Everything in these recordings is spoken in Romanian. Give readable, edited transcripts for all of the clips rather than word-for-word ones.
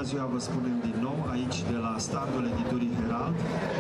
ziua, vă spunem din nou, aici de la standul editurii Herald.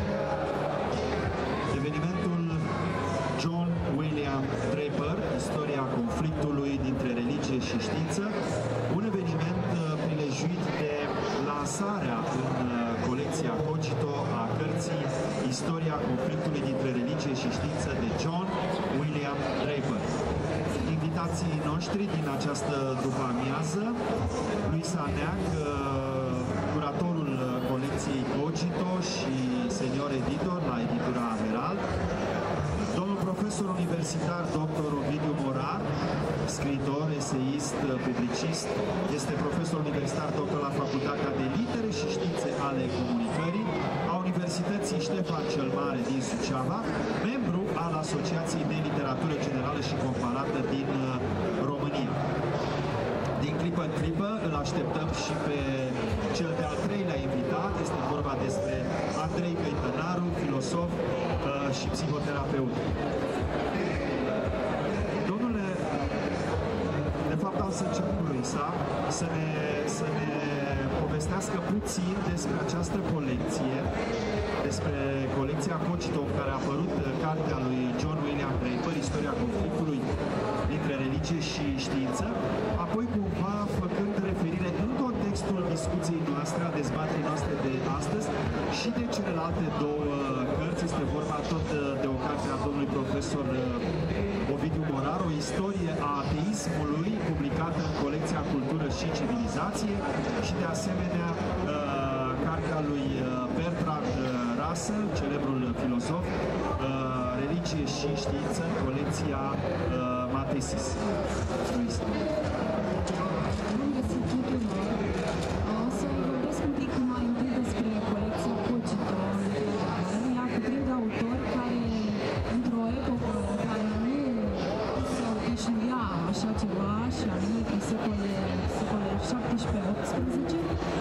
Evenimentul John William Draper, istoria conflictului dintre religie și știință, un eveniment prilejuit de lansarea în colecția Cogito a cărții Istoria conflictului dintre religie și știință de John William Draper. Invitații noștri din această după-amiază, Luisa Neag, curatorul colecției Cogito și senior editor la editura Herald, domnul profesor universitar dr. Ovidiu Morar, scriitor, eseist, publicist, este profesor universitar doctor la Facultatea de Litere și Științe ale Comunicării a Universității Ștefan cel Mare din Suceava, membru al Asociației de Literatură Generală și Comparată din România. Din clipă în clipă îl așteptăm și pe cel de-al treilea invitat. Este vorba despre Andrei Căitănaru, filosof și psihoterapeut. Domnule, de fapt am să încep cu Luisa să ne povestească puțin despre această colecție, despre colecția Cogito, în care a apărut cartea lui John William Draper, Istoria conflictului dintre religie și știință, apoi cumva făcând referire în contextul discuției noastre, a dezbaterii noastre de astăzi și de celelalte două cărți. Este vorba tot de o carte a domnului profesor Ovidiu Morar, o istorie a ateismului, publicată în colecția Cultură și Civilizație, și de asemenea cartea lui Bertrand Russell, celebrul filozof, Religie și știință, în colecția Matesis. Bun găsit tuturor! O să vorbesc un pic mai întâi despre colecția Cogito. Ea cuprinde autori care, într-o epocă în care nu se obișnuia așa ceva, și anume prin secolele 17-18,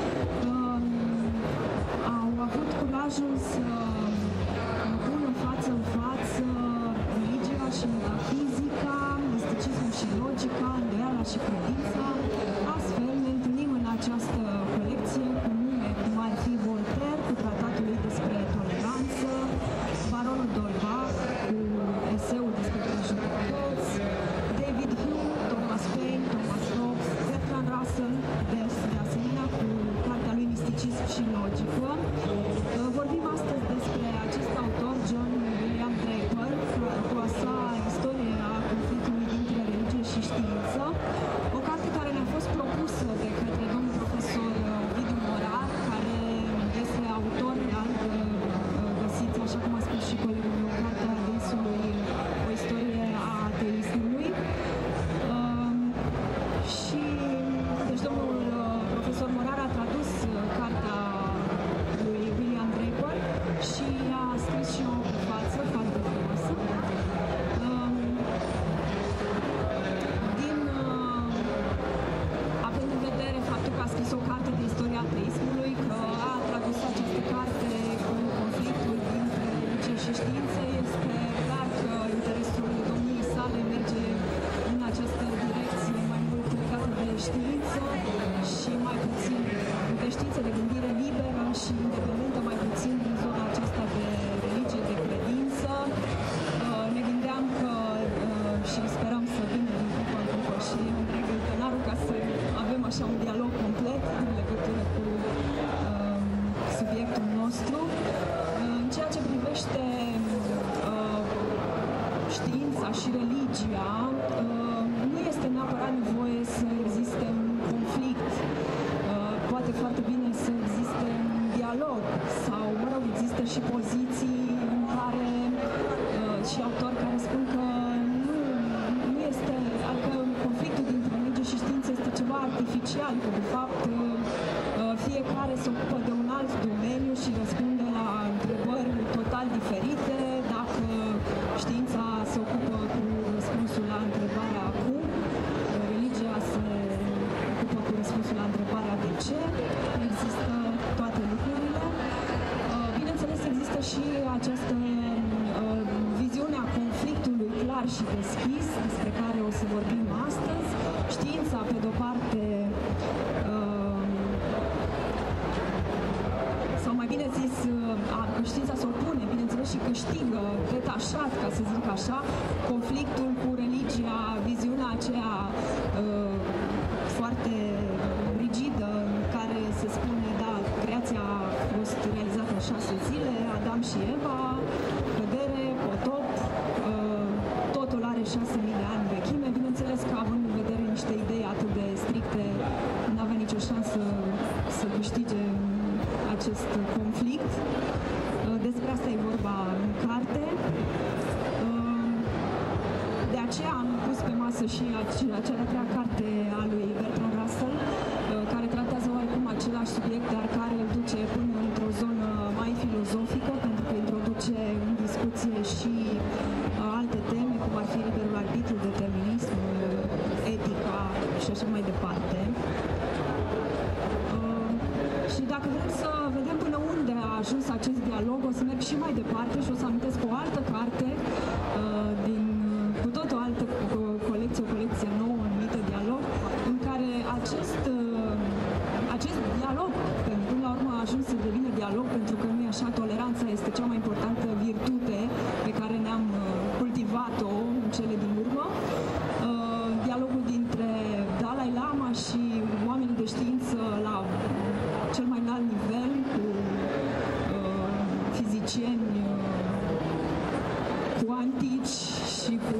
au avut curajul să pună față în față religia și metafizica, misticismul și logica, îndoiala și credința. Astfel ne întâlnim în această colecție cu nume cum ar fi Voltaire cu tratatul lui despre toleranță, baronul d'Holbach cu eseul despre prejudecăți, David Hume, Thomas Paine, Thomas Hobbes, Bertrand Russell, de asemenea cu cartea lui Misticism și logică. Vorbim astăzi despre acest autor, John William Draper, cu a sa istorie a conflictului dintre religie și știință, o carte care ne-a fost propusă de către domnul profesor Ovidiu Morar, care este autor, găsiți, așa cum a spus și colegul meu, cartea dânsului, o istorie a ateismului. Și deci domnul profesor Morar a tradus cartea lui William Draper și a scris și o prefață foarte frumoasă. Având în vedere faptul că a scris o carte de istoria ateismului, că a tradus această carte cu conflictul dintre religie și știință, este clar că interesul domniei sale merge în această direcție, mai mult legată de știință și mai puțin de știință, de gândire liberă și independentă, mai puțin din zona aceasta de religie, de credință. Ne gândeam că și sperăm să vină din clipă în clipă și Andrei Căitănaru, ca să avem așa un dialog complet în legătură cu subiectul nostru. În ceea ce privește știința și religia, nu este neapărat nevoie să existe un conflict. Poate foarte bine să existe un dialog sau, mă rog, există și poziții în care și autori care spun că nu este, adică conflictul dintre religie și știință este ceva artificial, că de fapt fiecare se ocupă de un alt domeniu și răspunde la întrebări total diferite. Dacă știința se ocupă cu răspunsul la întrebarea cum, religia se ocupă cu răspunsul la întrebarea de ce, există toate lucrurile. Bineînțeles, există și această viziune a conflictului clar și deschis, despre care o să vorbim astăzi. Știința, pe de-o parte, zis, știința se opune, bineînțeles, și câștigă detașat, ca să zic așa, conflictul cu religia, viziunea aceea foarte rigidă, în care se spune, da, creația a fost realizată în 6 zile, Adam și Eva, cădere, potop, totul are 6.000 de ani vechime. Bineînțeles că, având în vedere niște idei atât de stricte, n-avea nicio șansă să câștige acest conflict. Despre asta e vorba în carte. De aceea am pus pe masă și cea de-a treia carte a lui Bertrand Russell, care tratează oarecum același subiect, dar care îl duce până într-o zonă mai filozofică, pentru că introduce în discuție și alte teme, cum ar fi liberul arbitru, determinism, etica și așa mai departe. Și dacă vrem să vedem până unde a ajuns acest dialog, o să merg și mai departe și o să amintesc o altă carte cu tot o altă colecție, o colecție nouă numită Dialog, în care acest dialog, până la urmă a ajuns să devină dialog, pentru că nu e așa, toleranța este cea mai importantă virtute pe care ne-am cultivat-o în cele din urmă. Dialogul dintre Dalai Lama și oamenii de știință la cel mai înalt nivel, cu fizicieni cuantici și cu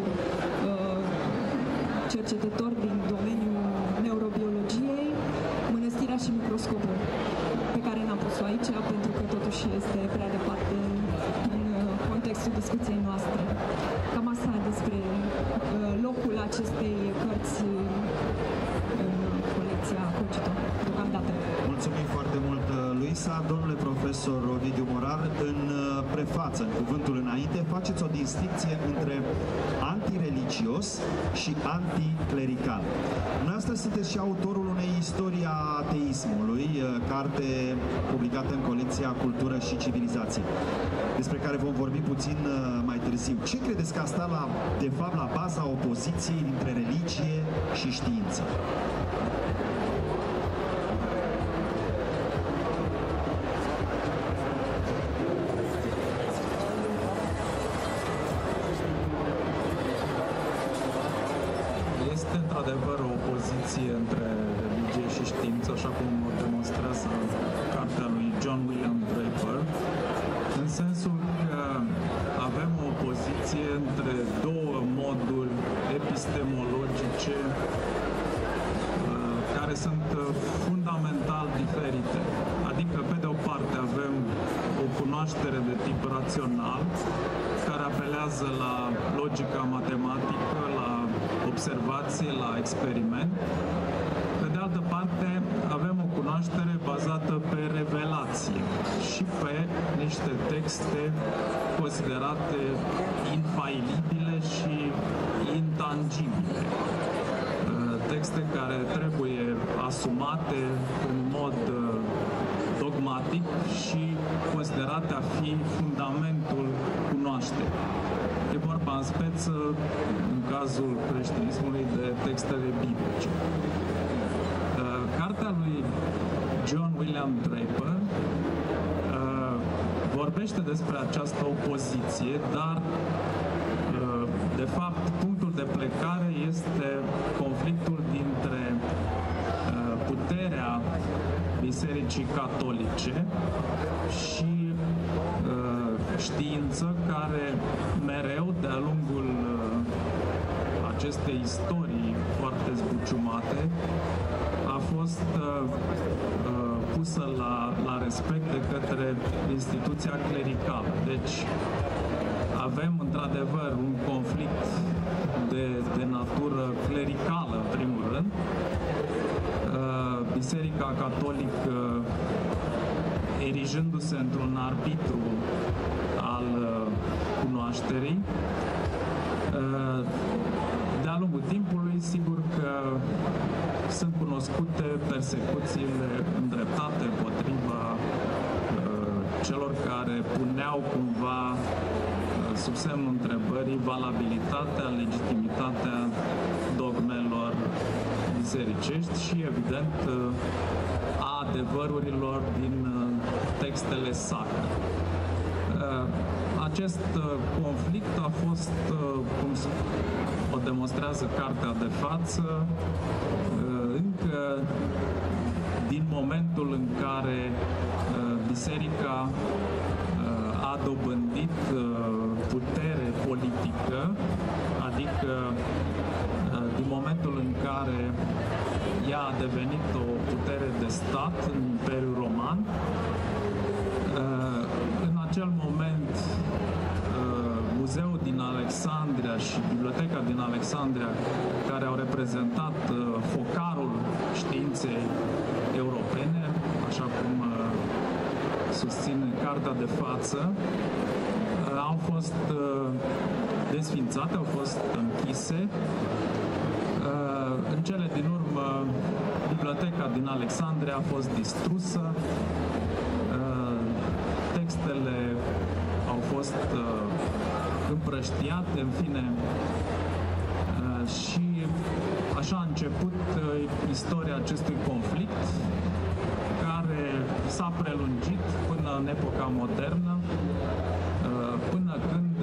cercetători din domeniul neurobiologiei, Mănăstirea și microscopul, pe care n-am pus-o aici, pentru că totuși este prea departe în contextul discuției noastre. Cam asta despre locul acestei cărți în colecția Cogito, deocamdată. Mulțumim foarte mult, Luisa. Domnule profesor Ovidiu Morar, în prefață, în cuvântul înainte, faceți o distincție între antireligios și anticlerical. Dumneavoastră sunteți și autorul unei istorii a ateismului, carte publicată în colecția Cultură și Civilizație, despre care vom vorbi puțin mai târziu. Ce credeți că a stat de fapt la baza opoziției dintre religie și știință? Este într-adevăr o opoziție între religie și știință, așa cum o demonstrează cartea lui John William Draper, în sensul că avem o opoziție între două moduri epistemologice care sunt fundamental diferite. Adică, pe de o parte, avem o cunoaștere de tip rațional, care apelează la logica matematică, la observație, la experiment. Pe de altă parte, avem o cunoaștere bazată pe revelație și pe niște texte considerate infailibile și intangibile. Texte care trebuie asumate în mod dogmatic și considerate a fi fundamentul cunoașterii. E vorba în speță, în cazul creștinismului, de textele biblice. Cartea lui John William Draper vorbește despre această opoziție, dar de fapt punctul de plecare este conflictul dintre puterea Bisericii Catolice și știință, care mereu, de-a lungul acestei istorii foarte zbuciumate, a fost pusă la respect de către instituția clericală. Deci avem într-adevăr un conflict de natură clericală, în primul rând. Biserica Catolică erigându-se într-un arbitru al cunoașterii. De-a lungul timpului, sigur că sunt cunoscute persecuțiile îndreptate împotriva celor care puneau cumva sub semnul întrebării valabilitatea, legitimitatea dogmelor bisericești și, evident, a adevărurilor din textele sacre. Acest conflict a fost, cum o demonstrează cartea de față, încă din momentul în care biserica a dobândit putere politică, adică din momentul în care ea a devenit o putere de stat în Imperiul Roman. În acel moment, Muzeul din Alexandria și Biblioteca din Alexandria, care au reprezentat focarul științei europene, așa cum susține cartea de față, au fost desfințate, au fost închise. În cele din urmă, Biblioteca din Alexandria a fost distrusă, textele au fost împrăștiate, în fine, și așa a început istoria acestui conflict, care s-a prelungit până în epoca modernă, până când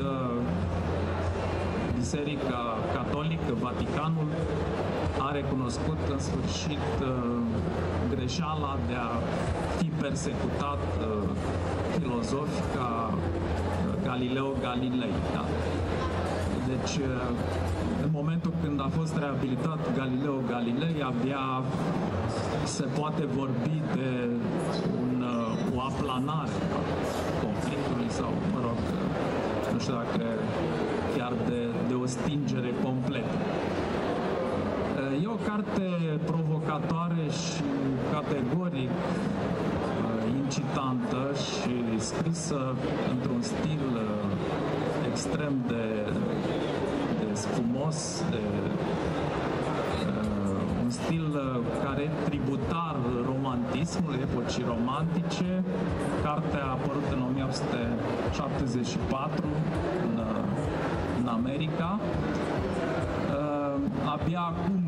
Biserica Catolică, Vaticanul, a recunoscut în sfârșit greșeala de a fi persecutat filozofi ca Galileo Galilei. Da? Deci, în momentul când a fost reabilitat Galileo Galilei, abia se poate vorbi de o aplanare a conflictului sau, mă rog, nu știu dacă chiar de o stingere completă. E o carte provocatoare și categoric incitantă și scrisă într-un stil extrem de sfumos, un stil care e tributar romantismului, epocii romantice. Cartea a apărut în 1874 în America. Abia acum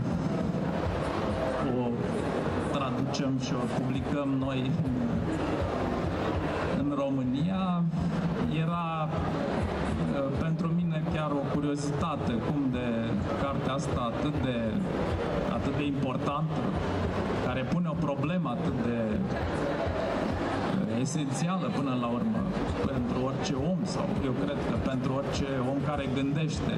o traducem și o publicăm noi în România. Era pentru mine chiar o curiozitate cum de cartea asta atât de importantă, care pune o problemă atât de esențială până la urmă pentru orice om, sau eu cred că pentru orice om care gândește,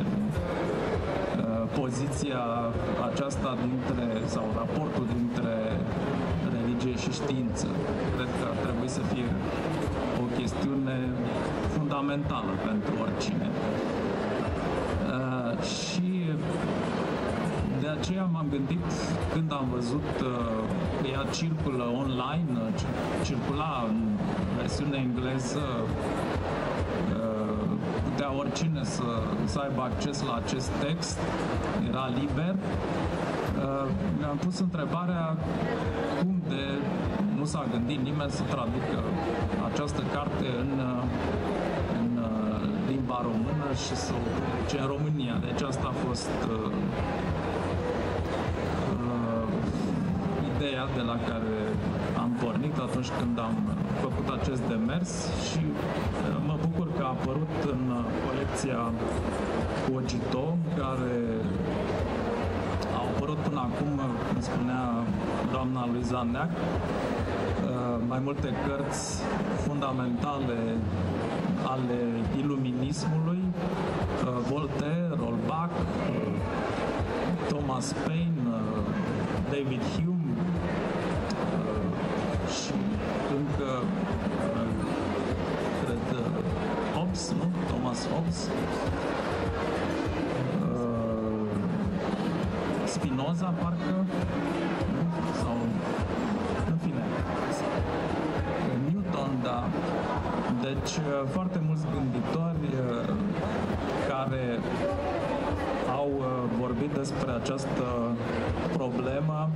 poziția aceasta sau raportul dintre religie și știință. Cred că ar trebui să fie o chestiune fundamentală pentru oricine. Și de aceea m-am gândit, când am văzut că ea circulă online, circula în versiune engleză, putea oricine să aibă acces la acest text, era liber. Mi-am pus întrebarea cum de nu s-a gândit nimeni să traducă această carte în limba română și să o publice în România. Deci asta a fost ideea de la care am pornit atunci când am făcut acest demers și mă bucur că a apărut în colecția Cogito, care au apărut până acum, cum spunea doamna Luiza Neac, mai multe cărți fundamentale ale iluminismului, Voltaire, Holbach, Thomas Paine, David Hume și încă, cred, Hobbes, nu? Thomas Hobbes, Spinoza, parcă, sau, în fine, Newton, da. Deci, foarte mulți gânditori care au vorbit despre această problemă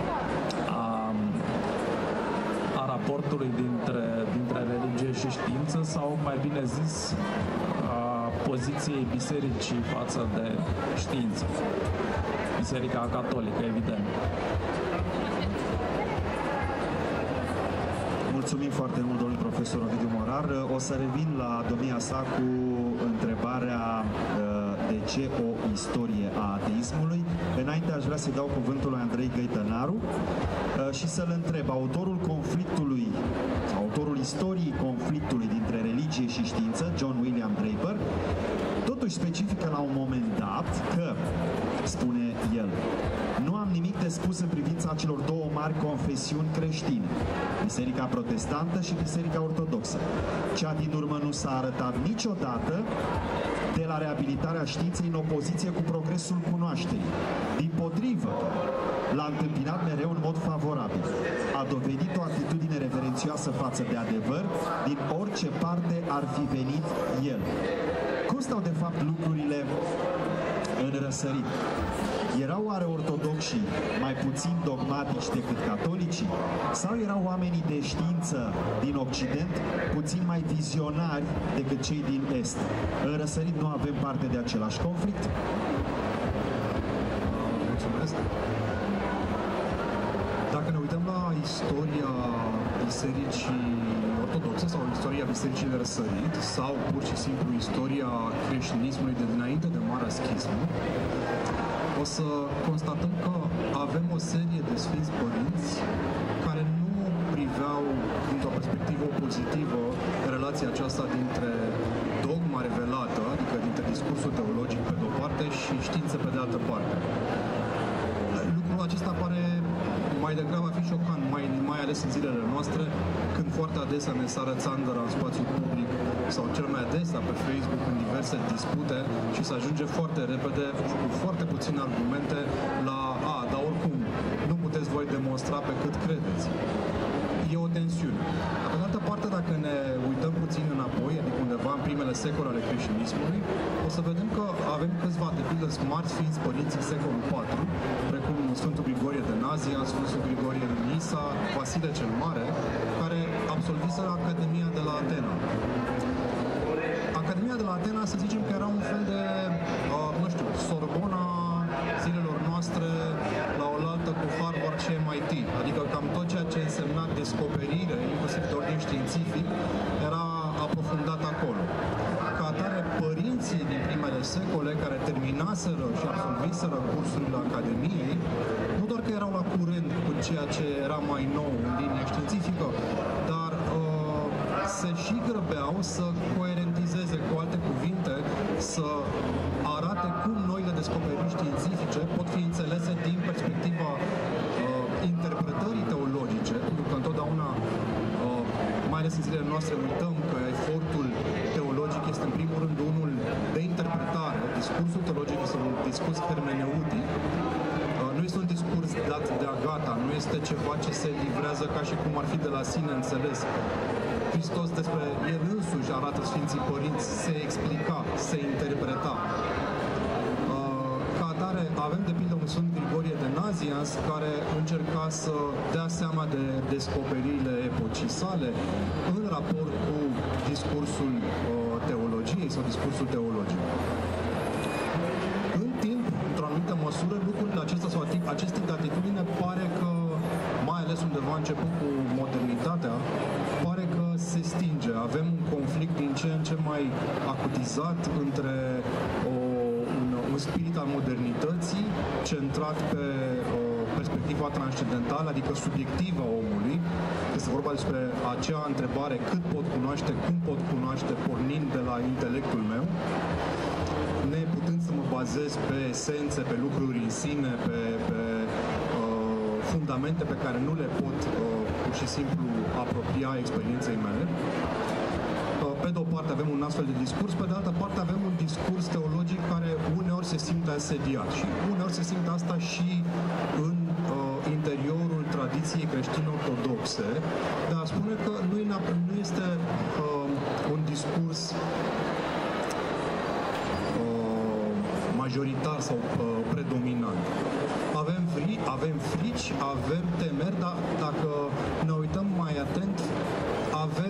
a raportului dintre religie și știință, sau, mai bine zis, a poziției bisericii față de știință. Biserica Catolică, evident. Mulțumim foarte mult, domnul profesor Ovidiu Morar. O să revin la domnia sa cu întrebarea de ce o istorie a ateismului. Înainte aș vrea să-i dau cuvântul lui Andrei Găitănaru și să-l întreb, autorul conflictului, autorul istoriei conflictului dintre religie și știință, John William Draper, totuși specifică la un moment dat că, spune el, nu am nimic de spus în privința celor două mari confesiuni creștine, Biserica Protestantă și Biserica Ortodoxă. Cea din urmă nu s-a arătat niciodată de la reabilitarea științei în opoziție cu progresul cunoașterii. Dimpotrivă, l-a întâmpinat mereu în mod favorabil. A dovedit o atitudine reverențioasă față de adevăr din orice parte ar fi venit el. Cum stau de fapt lucrurile în răsărit? Erau oare ortodoxii mai puțin dogmatici decât catolicii? Sau erau oamenii de știință din Occident puțin mai vizionari decât cei din Est? În răsărit nu avem parte de același conflict? Mulțumesc! Dacă ne uităm la istoria Bisericii Ortodoxe sau istoria Bisericii de Răsărit sau pur și simplu istoria creștinismului de dinainte de Marea Schismă, o să constatăm că avem o serie de Sfinți Părinți care nu priveau dintr-o perspectivă pozitivă relația aceasta dintre dogma revelată, adică dintre discursul teologic pe de-o parte și știință pe de altă parte. Lucrul acesta pare mai degrabă a fi șocant, mai ales în zilele noastre, când foarte adesea ne sară țandăra în spațiul public sau cel mai adesea pe Facebook în diverse dispute și se ajunge foarte repede cu foarte puține argumente la dar oricum nu puteți voi demonstra pe cât credeți. E o tensiune. Pe de altă parte, dacă ne uităm puțin înapoi, adică undeva în primele secole ale creștinismului, o să vedem că avem câțiva, de pildă, mari Sfinți Părinți în secolul IV, precum Sfântul Grigorie de Nazia, Sfântul Grigorie de Nisa, Vasile cel Mare, care absolviseră Academia de la Atena. Academia de la Atena, să zicem că era un fel de, nu știu, Sorbona zilelor noastre la oaltă cu Harvard și MIT. Adică cam tot ceea ce însemna descoperire, inclusiv de ordin științific, era aprofundat acolo. Ca atare, părinții din primele secole care terminaseră și absolviseră cursurile Academiei, nu doar că erau la curent cu ceea ce era mai nou în linie științifică, dar se și grăbeau să coerentizeze, cu alte cuvinte, să arate cum noile descoperiri științifice pot fi înțelese din perspectiva interpretării teologice, pentru că întotdeauna, mai ales în zilele noastre, uităm că efortul teologic este în primul rând unul de interpretare. Discursul teologic este un discurs hermeneutic, nu este un discurs dat de-a gata, nu este ceva ce se livrează ca și cum ar fi de la sine înțeles. Hristos despre El însuși, arată Sfinții Părinți, se explica, se interpreta. Ca atare, avem de pildă un Sfânt Grigorie de Nazianz care încerca să dea seama de descoperirile epocii sale în raport cu discursul teologiei sau discursul teologic. În timp, într-o anumită măsură, lucrurile acestea sau acest tip de atitudine pare că, mai ales undeva început cu modernitatea, pare că se stinge. Avem un conflict din ce în ce mai acutizat între un spirit al modernității centrat pe perspectiva transcendentală, adică subiectivă a omului. Este vorba despre acea întrebare cât pot cunoaște, cum pot cunoaște, pornind de la intelectul meu, neputând să mă bazez pe esențe, pe lucruri în sine, pe fundamente pe care nu le pot pur și simplu apropia experienței mele. Pe de o parte avem un astfel de discurs, pe de altă parte avem un discurs teologic care uneori se simte asediat și uneori se simte asta și în interiorul tradiției creștine-ortodoxe, dar spune că nu este un discurs majoritar sau predominant. Avem frici, avem temeri, dar dacă ne uităm mai atent, avem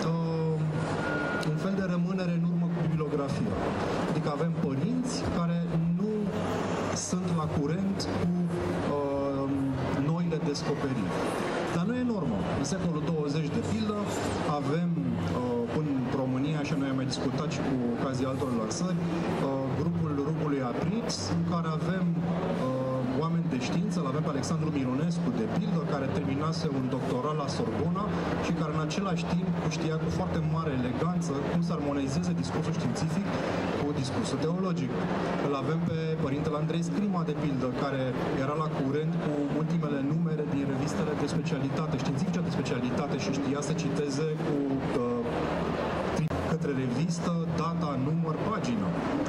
un fel de rămânere în urmă cu bibliografia. Adică avem părinți care nu sunt la curent cu noile descoperiri. Dar nu e normă, în În secolul 20, de pildă, avem în România, și noi am mai discutat și cu ocazia altor lansări, grupul Rugului Aprix, în care avem oameni de știință, îl avem pe Alexandru Mironescu, de pildă, care terminase un doctorat la Sorbona și care în același timp știa cu foarte mare eleganță cum să armonizeze discursul științific cu discursul teologic. Îl avem pe părintele Andrei Scrima, de pildă, care era la curent cu ultimele numere din revistele de specialitate, științifice de specialitate, și știa să citeze cu către revistă, data, număr, pagină.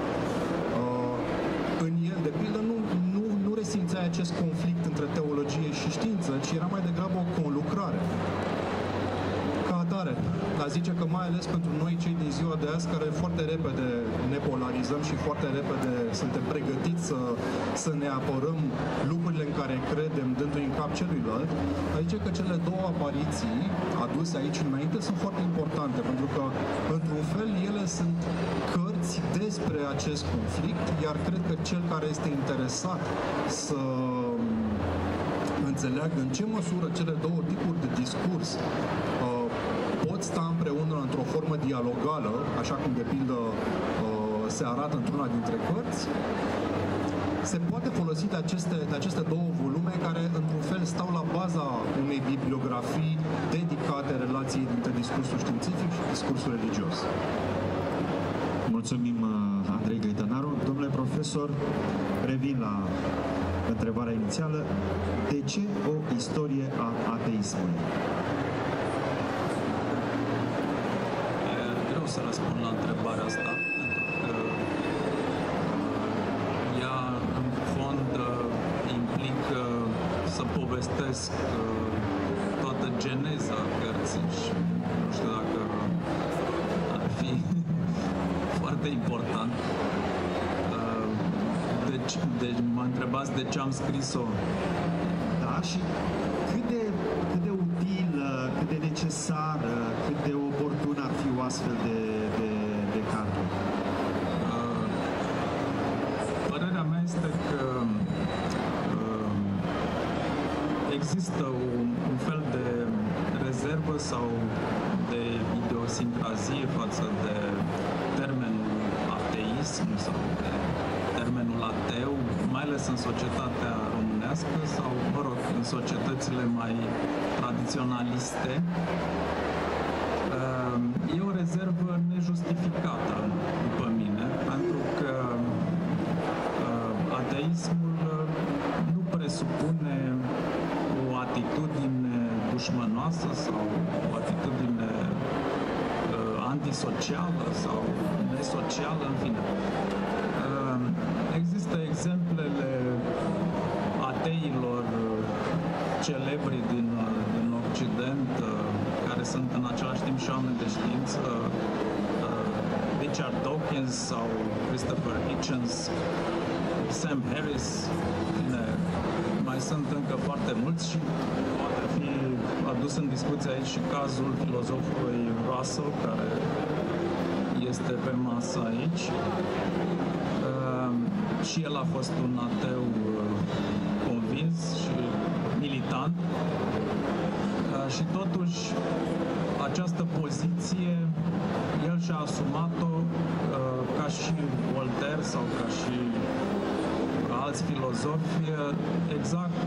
În el, de pildă, nu resimțea acest conflict între teologie și știință, ci era mai degrabă o conlucrare. Ca atare, dar zice că mai ales pentru noi, cei din ziua de azi, care foarte repede ne polarizăm și foarte repede suntem pregătiți să ne apărăm lucrurile în care credem, dându-i în cap celuilalt, zice că cele două apariții aduse aici înainte sunt foarte importante, pentru că, într-un fel, ele sunt cărți despre acest conflict, iar cred că cel care este interesat să înțeleagă în ce măsură cele două tipuri de discurs pot sta împreună într-o formă dialogală, așa cum de pildă se arată într-una dintre cărți, se poate folosi de aceste două volume care, într-un fel, stau la baza unei bibliografii dedicate relației dintre discursul științific și discursul religios. Mulțumim, Andrei Găitănaru. Domnule profesor, revin la întrebarea inițială. De ce o istorie a ateismului? E greu să răspund la întrebarea asta, pentru că ea, în fond, implică să povestesc toată geneza cărții și nu știu dacă ar fi foarte important. Deci mă întrebați de ce am scris-o. Da, și cât de utilă, cât de necesară, cât de oportună ar fi o astfel de carte? Părerea mea este că există un fel de rezervă sau de idiosincrazie față de termenul ateism sau de termenul ateu, mai ales în societatea românească sau, mă rog, în societățile mai tradiționaliste. E o rezervă nejustificată, după mine, pentru că ateismul nu presupune o atitudine dușmănoasă sau o atitudine antisocială sau nesocială, în fine. Există exemplele ateilor celebri din Occident, care sunt în același timp și oameni de știință, Richard Dawkins sau Christopher Hitchens, Sam Harris, bine, mai sunt încă foarte mulți și poate fi adus în discuție aici și cazul filozofului Russell, care este pe masă aici. Și el a fost un ateu convins și militant. Și totuși, această poziție, el și-a asumat-o ca și Voltaire sau ca și alți filozofi, exact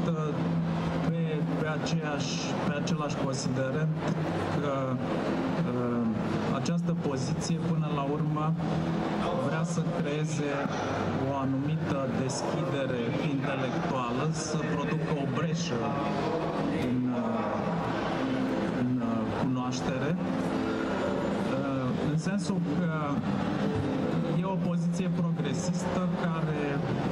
pe același considerent că această poziție, până la urmă, vrea să creeze o anumită deschidere intelectuală, să producă o breșă în cunoaștere, în sensul că e o poziție progresistă care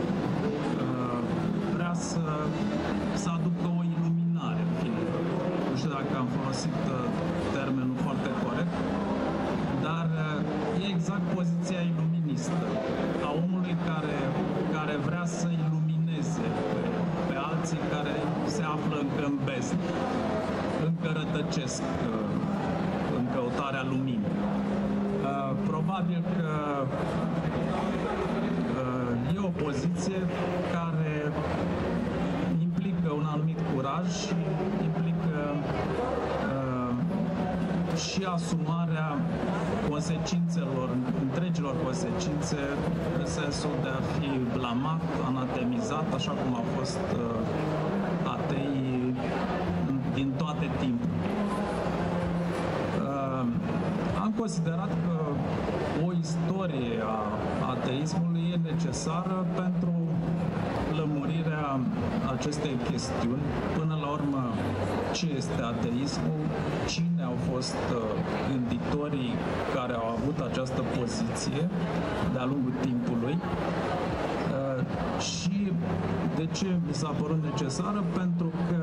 vrea să aducă o iluminare. Nu știu dacă am folosit termenul foarte corect, dar e exact poziția iluministă a omului care vrea să ilumineze pe alții care se află încă în bezd, încă rătăcesc în căutarea luminii. Probabil că e o poziție care implică un anumit curaj și implică și asumarea consecințelor, întregilor consecințe, în sensul de a fi blamat, anatemizat, așa cum a fost ateii din toate timpurile. Am considerat că o istorie a ateismului e necesară pentru lămurirea acestei chestiuni. Până la urmă, ce este ateismul, cine au fost gânditorii care au avut această poziție de-a lungul timpului și de ce mi s-a părut necesară, pentru că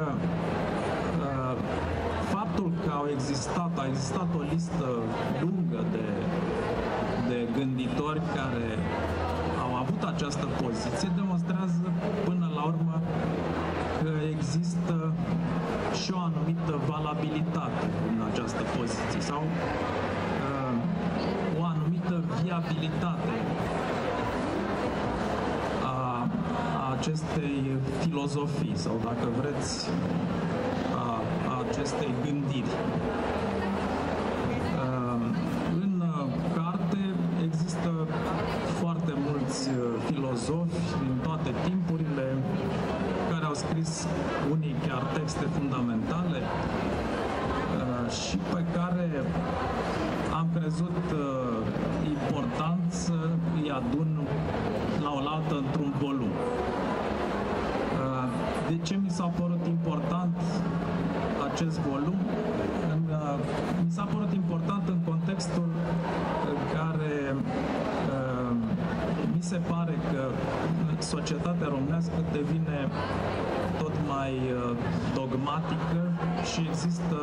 faptul că a existat o listă lungă de gânditori care au avut această poziție demonstrează până la urmă că există și o anumită valabilitate în această poziție sau o anumită viabilitate a acestei filozofii sau, dacă vreți, a acestei gândiri. În carte există foarte mulți filozofi din toate timpurile care au scris unii chiar texte fundamentale și pe care am crezut important să îi adun la oaltă într-un volum. De ce mi s-a părut important acest volum? Mi s-a părut important în contextul în care mi se pare că societatea românească devine tot mai dogmatică și există,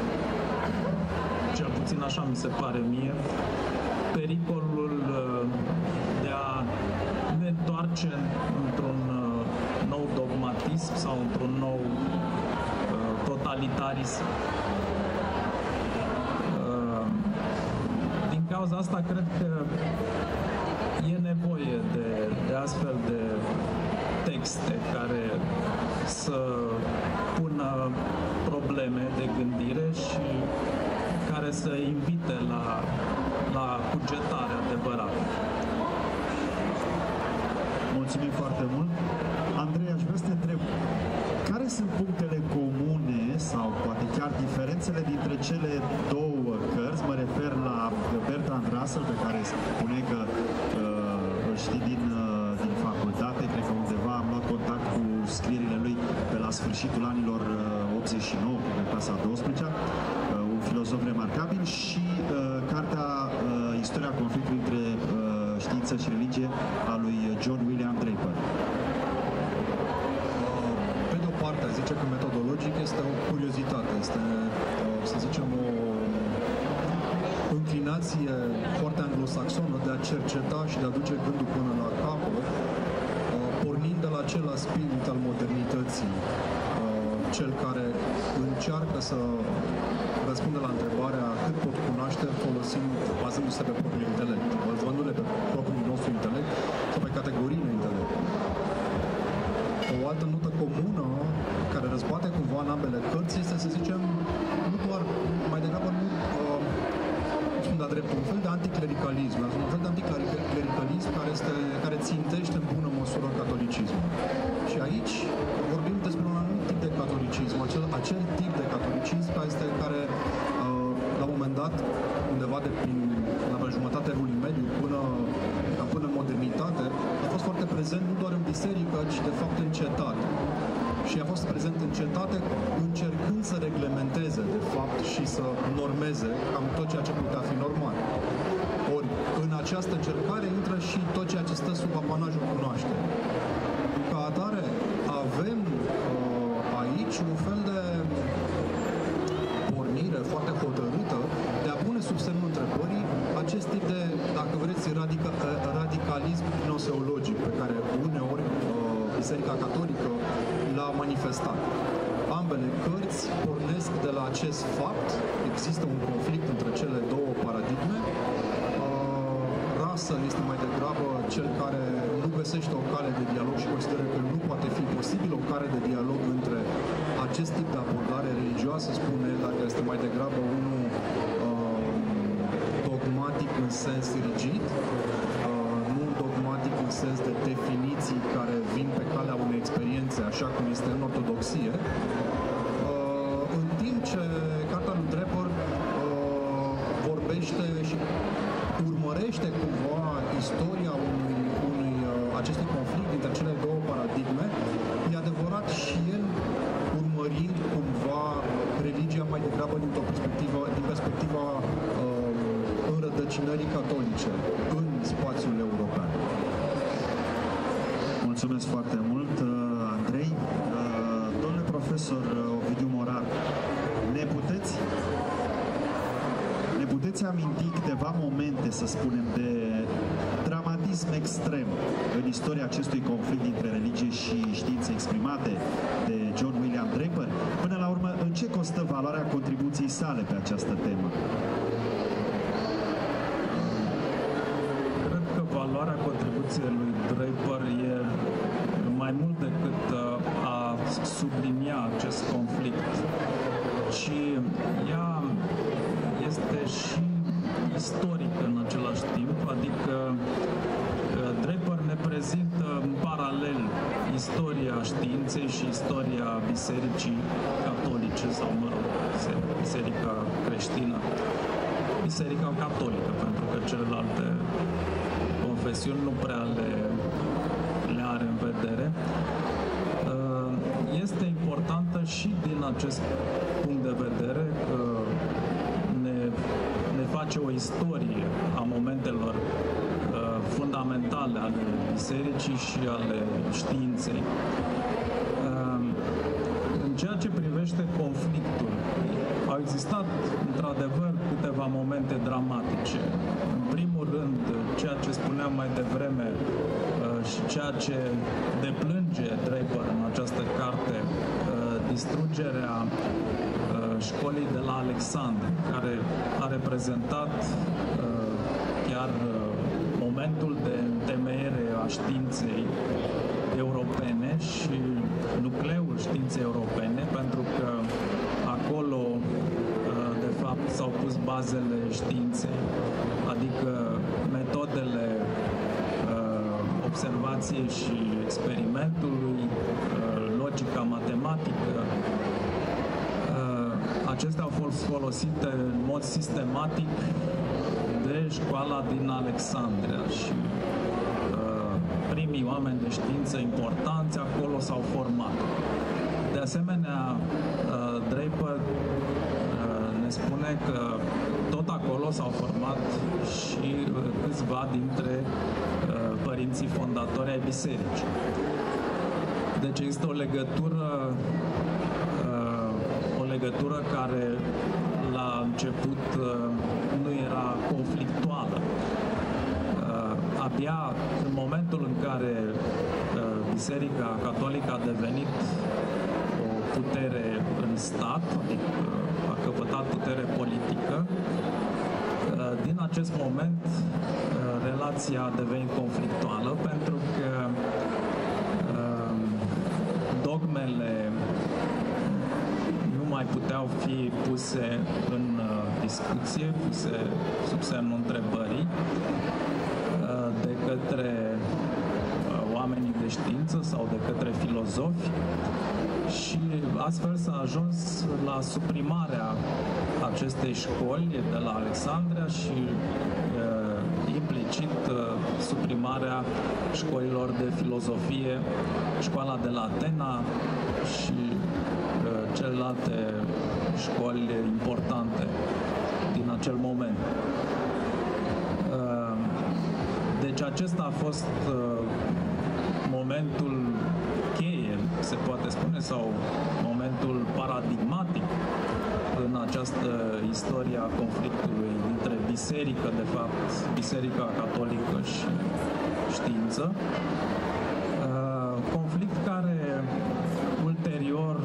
cel puțin așa mi se pare mie, pericolul de a ne întoarce într-un nou dogmatism sau într-un nou totalitarism. Din cauza asta, cred că e nevoie de astfel de texte care să pună probleme de gândire și care să invite la cugetare adevărată. Mulțumim foarte mult. Andrei, aș vrea să te întreb, care sunt punctele comune sau poate chiar diferențele dintre cele două cărți? Mă refer la Bertrand Russell, pe care spune că îl știi din facultate, cred că undeva am luat contact cu scrierile lui pe la sfârșitul anilor 89, pe clasa 12-a, un filozof remarcabil, și cartea Istoria conflictului între știință și religie a lui John William Draper. Pe de o parte, zice că metodologic este o curiozitate, este, să zicem, o inclinație foarte anglosaxonă de a cerceta și de a duce gândul până la capăt, pornind de la același spirit al modernității, cel care încearcă să răspunde la întrebarea cât pot cunoaște folosind, bazându-se pe propriul intelect, bazându-le pe propriul nostru intelect sau pe categoriile intelectului. O altă notă comună care răzbate cumva în ambele cărți este, să zicem, nu doar, mai degrabă nu spun de-a dreptul, un fel de anticlericalism, un fel de anticlericalism care țintește în bună măsură catolicismul. Și aici vorbim despre un anumit tip de catolicism, acel tip de catolicism care la un moment dat, undeva la jumătatea Evului Mediu până în modernitate, a fost foarte prezent nu doar în biserică, ci de fapt în cetate. Și a fost prezent în cetate încercând să reglementeze, de fapt, și să normeze cam tot ceea ce putea fi normal. Ori, în această încercare intră și tot ceea ce stă sub apanajul cunoașterii. Ca atare, avem aici un fel de pornire foarte hotărâtă de a pune sub semnul întrebării acest tip de, dacă vreți, radicalism gnoseologic pe care uneori Biserica Catolică l-a manifestat. Ambele cărți pornesc de la acest fapt, există un conflict între cele două paradigme. Russell este mai degrabă cel care nu găsește o cale de dialog și consideră că nu poate fi posibil o cale de dialog între acest tip de abordare religioasă, spune el, dacă este mai degrabă unul în sens rigid, nu dogmatic în sens de definiții care vin pe calea unei experiențe, așa cum este în ortodoxie, în timp ce cartea lui Draper vorbește și urmărește cumva istoria acestui conflict dintre cele două paradigme, e adevărat și el urmărind cumva religia mai degrabă din perspectiva înrădăcinării catolice în spațiul european. Mulțumesc foarte mult, Andrei. Domnule profesor Ovidiu Morar, ne puteți aminti câteva momente, să spunem, de dramatism extrem în istoria acestui conflict dintre religie și științe exprimate de John William Draper? Până la urmă, în ce constă valoarea contribuției sale pe această temă? Cred că valoarea contribuției lui Draper e mai mult decât a sublinia acest conflict, ci ea este și istoric în același timp, adică Draper ne prezintă în paralel istoria științei și istoria bisericii catolice sau, mă rog, biserica creștină, biserica catolică, pentru că celelalte confesiuni nu prea le are în vedere. Este importantă și din acest punct de vedere că ne face o istorie a momentelor fundamentale ale bisericii și ale științei. În ceea ce privește conflictul, au existat într-adevăr câteva momente dramatice. În primul rând, ceea ce spuneam mai devreme și ceea ce deplânge Draper în această carte, distrugerea școlii de la Alexandria, care a reprezentat chiar momentul de întemeiere a științei europene și nucleul științei europene, pentru că acolo, de fapt, s-au pus bazele științei, adică metodele observației și experimentului, logica matematică. Acestea au fost folosite în mod sistematic de școala din Alexandria și primii oameni de știință importanți acolo s-au format. De asemenea, Draper ne spune că tot acolo s-au format și câțiva dintre părinții fondatori ai bisericii. Deci există o legătură care la început nu era conflictuală. Abia în momentul în care Biserica Catolică a devenit o putere în stat, adică a căpătat putere politică, din acest moment relația a devenit conflictuală, pentru că dogmele nu mai puteau fi puse în discuție, puse sub semnul întrebării de către oamenii de știință sau de către filozofi, și astfel s-a ajuns la suprimarea acestei școli de la Alexandria și implicit suprimarea școlilor de filozofie, școala de la Atena și celelalte școli importante din acel moment. Deci acesta a fost momentul cheie, se poate spune, sau momentul paradigmatic în această istorie a conflictului dintre biserică, de fapt, Biserica Catolică și știință. Conflict care ulterior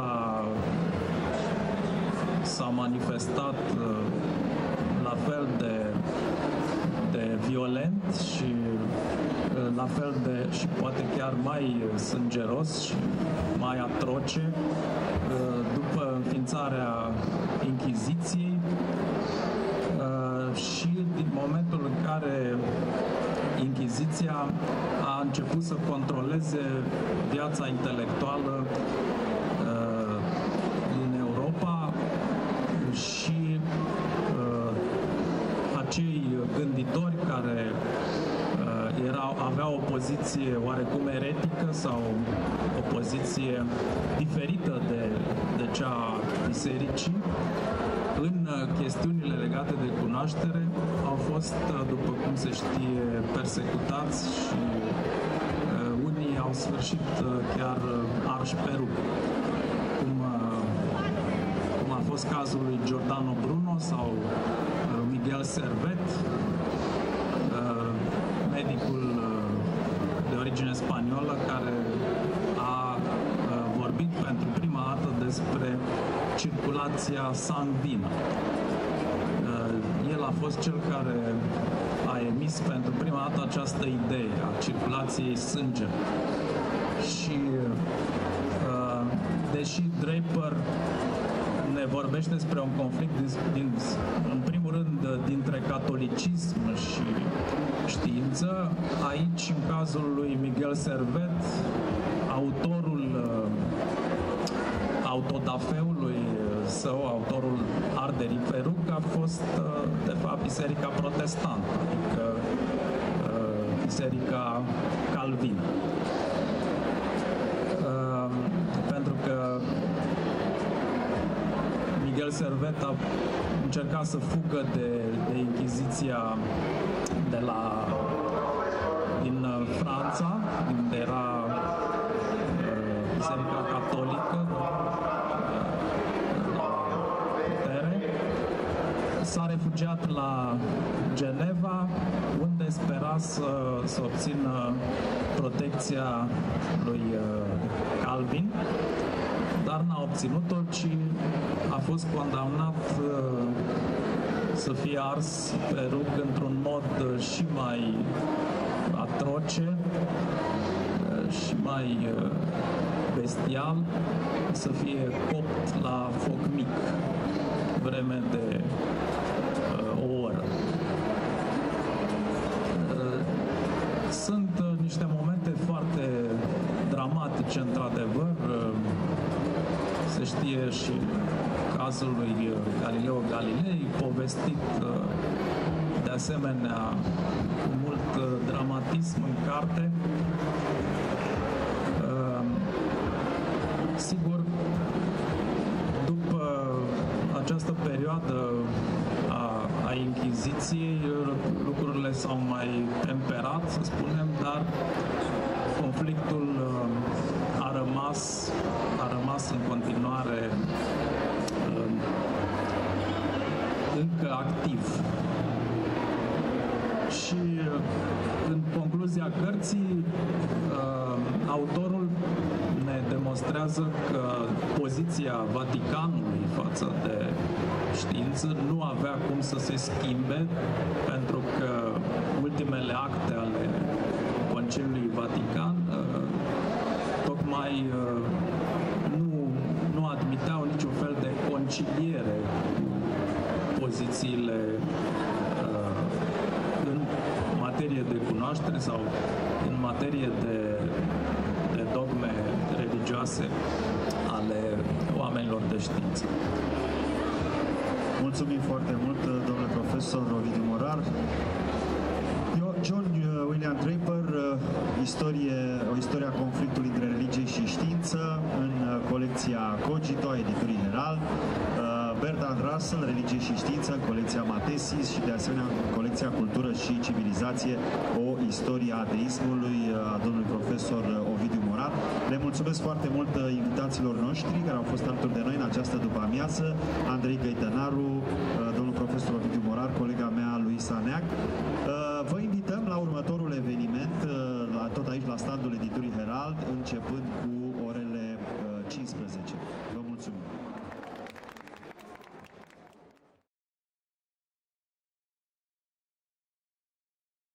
s-a manifestat la fel de violent și la fel și poate chiar mai sângeros și mai atroce după înființarea Inchiziției și din momentul care Inchiziția a început să controleze viața intelectuală din Europa și acei gânditori care aveau o poziție oarecum eretică sau o poziție diferită de cea a bisericii, în chestiunile legate de cunoaștere, au fost, după cum se știe, persecutați și unii au sfârșit chiar arși pe rug, cum a fost cazul lui Giordano Bruno sau Miguel Servet, medicul de origine spaniolă care a vorbit pentru prima dată despre circulația sanguină. El a fost cel care a emis pentru prima dată această idee a circulației sângelui. Și deși Draper ne vorbește despre un conflict în primul rând dintre catolicism și știință, aici, în cazul lui Miguel Servet, autorul autodafeului său, autorul arderii pe rug, a fost de fapt biserica protestantă, adică biserica calvină. Pentru că Miguel Servet a încercat să fugă de Inchiziția din Franța, unde era biserica catolică la putere. S-a refugiat la Geneva, unde spera să obțină protecția lui Calvin, dar n-a obținut-o, ci a fost condamnat să fie ars pe rug într-un mod și mai atroce și mai bestial, să fie copt la foc mic vreme de o oră. Sunt niște momente foarte dramatice, într-adevăr. Se știe și cazul lui Galileo Galilei, povestit de asemenea cu mult dramatism în carte. Sigur, după această perioadă a Inchiziției, lucrurile s-au mai temperat, să spunem, dar conflictul a rămas în continuare încă activ. Și în concluzia cărții, autorul ne demonstrează că poziția Vaticanului față de știință nu avea cum să se schimbe, pentru că ultimele acte ale Conciliului Vatican tocmai nu admiteau niciun fel de conciliere cu pozițiile în materie de cunoaștere sau în materie de dogme religioase ale oamenilor de știință. Mulțumim foarte mult, domnule profesor Ovidiu Morar. John William Draper, o istorie a conflictului între religie și știință, în colecția Cogito, editurii General. Bertrand Russell, Religie și știință, în colecția Matesis și de asemenea în colecția Cultură și civilizație, o istorie a ateismului a domnului profesor Ovidiu Morar. Le mulțumesc foarte mult invitațiilor noștri care au fost alături de noi în această după-amiază, Andrei Găitănaru, domnul profesor Ovidiu Morar, colega mea Luisa Neac.